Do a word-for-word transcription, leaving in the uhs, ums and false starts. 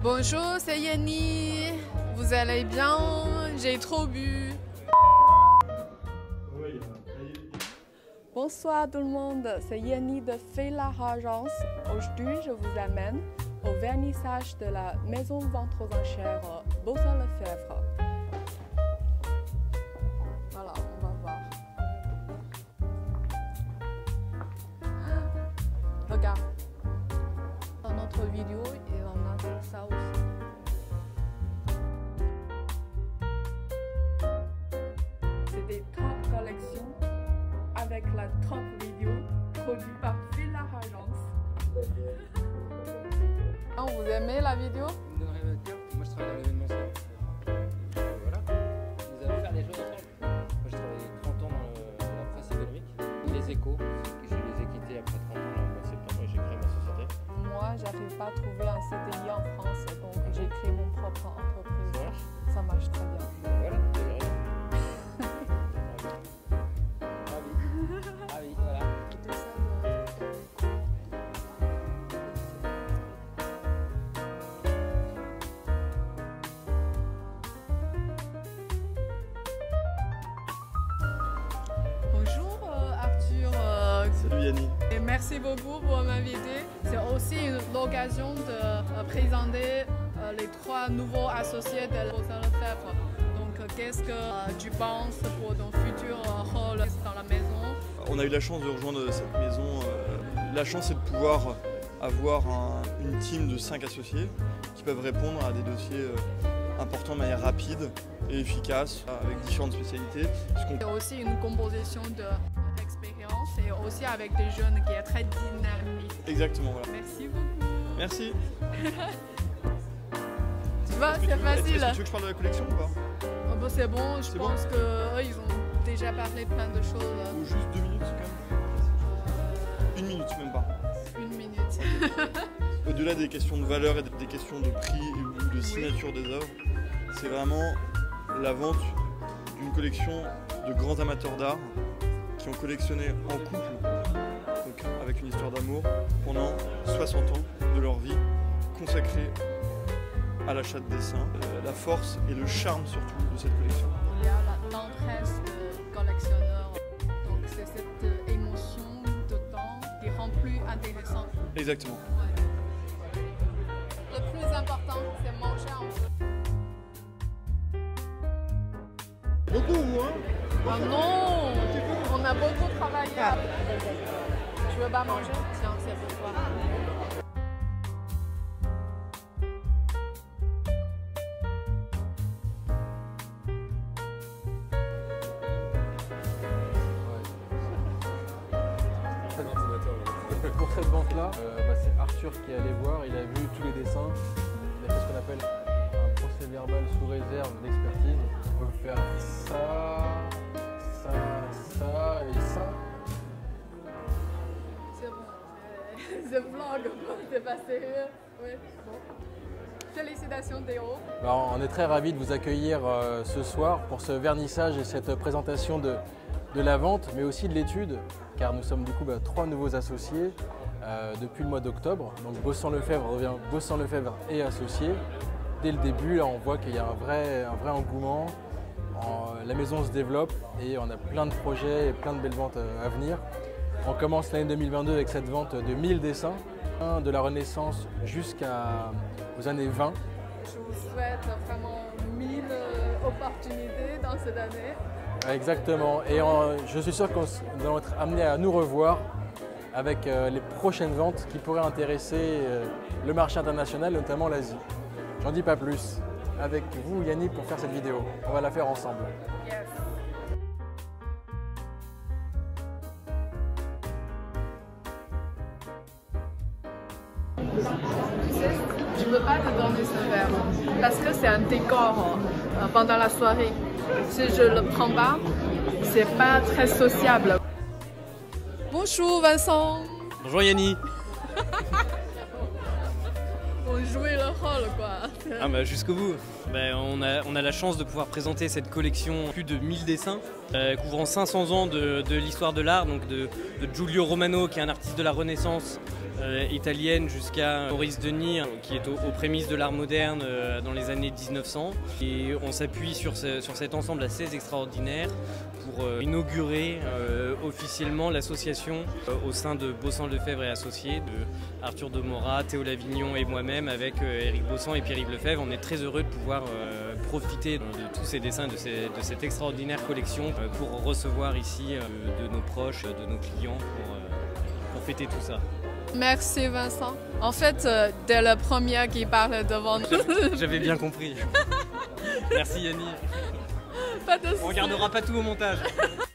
Bonjour, c'est Yanni. Vous allez bien? J'ai trop bu. Bonsoir tout le monde, c'est Yanni de Fela Agence. Aujourd'hui, je vous amène au vernissage de la maison vente aux enchères Beausoleil-Lefebvre. Voilà, on va voir. Regarde, dans notre vidéo, il en a ça aussi. C'est des top collections avec la top vidéo produite par Fela Agence. Oh, vous aimez la vidéo? Je ne donne rien à dire, moi je travaille dans l'événementiel. Voilà, nous allons faire des choses ensemble. Moi j'ai travaillé trente ans dans, le, dans la presse économique, les échos, je les ai quittés après trente ans là, au mois de septembre et j'ai créé ma société. Moi, j'arrive pas à trouver un C D I en France, donc j'ai créé mon propre entreprise. Ça marche? Ça marche très bien. Voilà, vous avez raison. Ravi. Ravi, voilà. Bonjour euh, Arthur. euh, Salut Yanni. Et merci beaucoup pour m'inviter. C'est aussi l'occasion de euh, présenter euh, les trois nouveaux associés de Beausoleil-Lefebvre. Donc, euh, qu'est-ce que euh, tu penses pour ton futur euh, rôle dans la maison? On a eu la chance de rejoindre cette maison. Euh, la chance, c'est de pouvoir avoir un- une team de cinq associés qui peuvent répondre à des dossiers euh, importants de manière rapide et efficace, avec différentes spécialités. Parce qu'on- C'est aussi une composition d'expérience et aussi avec des jeunes qui est très dynamique. Exactement, voilà. Merci beaucoup. Merci. Tu vois, Est-ce que c'est tu veux- Est-ce facile. que tu veux que je parle de la collection ou pas? Oh, bah, c'est bon, je C'est pense qu'eux, ils ont déjà parlé plein de choses. Ou juste deux minutes quand même? Une minute, même pas. Une minute. Au-delà des questions de valeur et des questions de prix ou de signature des œuvres, c'est vraiment la vente d'une collection de grands amateurs d'art qui ont collectionné en couple, donc avec une histoire d'amour, pendant soixante ans de leur vie consacrée à l'achat de dessins, euh, la force et le charme surtout de cette collection. Il y a la tendresse de collectionneur. Donc c'est cette euh, émotion dedans qui rend plus intéressant. Exactement. Ouais. Le plus important, c'est manger en fait. Beaucoup, hein? Ah non, on a beaucoup travaillé. Tu veux pas manger? Tiens, c'est pour toi. Pour cette vente-là, euh, bah, c'est Arthur qui est allé voir, il a vu tous les dessins, il a fait ce qu'on appelle un procès verbal sous réserve d'expertise. On peut faire ça, ça, ça et ça. C'est bon, c'est vlog, c'est pas sérieux. Ouais, bon. Félicitations Théo. Bah, on est très ravis de vous accueillir euh, ce soir pour ce vernissage et cette présentation de, de la vente, mais aussi de l'étude, car nous sommes du coup bah, trois nouveaux associés euh, depuis le mois d'octobre. Donc Beausoleil-Lefebvre devient Beausoleil-Lefebvre et associés. Dès le début, là, on voit qu'il y a un vrai, un vrai engouement. En- la maison se développe et on a plein de projets et plein de belles ventes euh, à venir. On commence l'année deux mille vingt-deux avec cette vente de mille dessins, de la Renaissance jusqu'aux années vingt. Je vous souhaite vraiment mille euh, opportunités dans cette année. Exactement. Et en- je suis sûr qu'on s- nous allons être amenés à nous revoir avec euh, les prochaines ventes qui pourraient intéresser euh, le marché international, notamment l'Asie. J'en dis pas plus. Avec vous, Yanni, pour faire cette vidéo. On va la faire ensemble. Yes. Tu sais, je ne peux pas te donner ce verre parce que c'est un décor euh, pendant la soirée. Si je le prends pas, c'est pas très sociable. Bonjour Vincent. Bonjour Yanni. On jouait le rôle quoi. Ah bah jusqu'au bout. Ben, on, a, on a la chance de pouvoir présenter cette collection, plus de mille dessins, euh, couvrant cinq cents ans de, de l'histoire de l'art, donc de, de Giulio Romano, qui est un artiste de la Renaissance euh, italienne, jusqu'à Maurice Denis, qui est aux, aux prémices de l'art moderne euh, dans les années mille neuf cents. Et on s'appuie sur, ce, sur cet ensemble assez extraordinaire pour euh, inaugurer euh, officiellement l'association euh, au sein de Baussan-Lefebvre et Associés, de Arthur de Morat, Théo Lavignon et moi-même, avec euh, Éric Baussan et Pierre-Yves Lefebvre. On est très heureux de pouvoir euh, profiter de, de tous ces dessins, de, ces, de cette extraordinaire collection euh, pour recevoir ici euh, de nos proches, de nos clients, pour, euh, pour fêter tout ça. Merci Vincent. En fait, euh, dès la première qui parle devant nous. J'avais bien compris. Merci Yanni. Pas de On regardera pas tout au montage.